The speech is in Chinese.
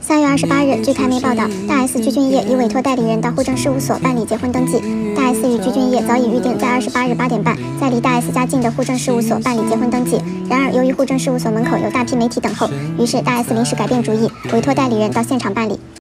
3月28日，据台媒报道，大 S 具俊晔已委托代理人到户政事务所办理结婚登记。大 S 与具俊晔早已预定在28日8点半，在离大 S 家近的户政事务所办理结婚登记。然而，由于户政事务所门口有大批媒体等候，于是大 S 临时改变主意，委托代理人到现场办理。